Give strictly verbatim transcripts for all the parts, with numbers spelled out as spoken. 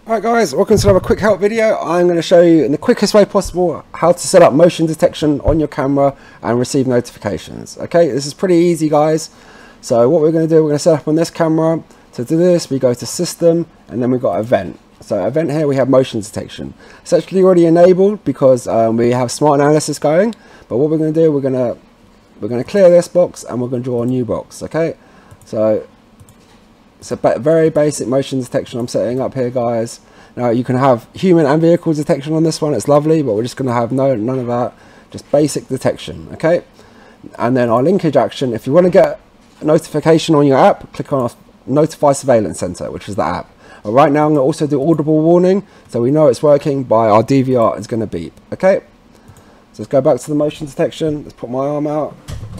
Alright guys, welcome to another quick help video. I'm going to show you in the quickest way possible how to set up motion detection on your camera and receive notifications. Okay, this is pretty easy guys. So what we're going to do, we're going to set up on this camera. To do this, we go to system and then we've got event. So event here we have motion detection. It's actually already enabled because um, we have smart analysis going. But what we're going to do, we're going to we're going to clear this box and we're going to draw a new box. Okay, so it's a very basic motion detection I'm setting up here guys. Now you can have human and vehicle detection on this one, it's lovely, but we're just going to have no none of that, just basic detection. Okay, and then our linkage action, if you want to get a notification on your app, click on Notify Surveillance Center, which is the app. But right now I'm going to also do audible warning, so we know it's working by our D V R is going to beep. Okay, so let's go back to the motion detection. Let's put my arm out.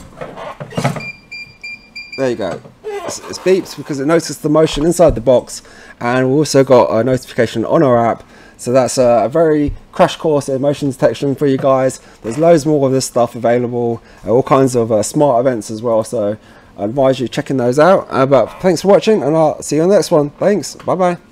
There you go. It's, it's beeps because it noticed the motion inside the box, and we also got a notification on our app. So that's a, a very crash course in motion detection for you guys. There's loads more of this stuff available, uh, all kinds of uh, smart events as well. So I advise you checking those out. Uh, but thanks for watching, and I'll see you on the next one. Thanks. Bye bye.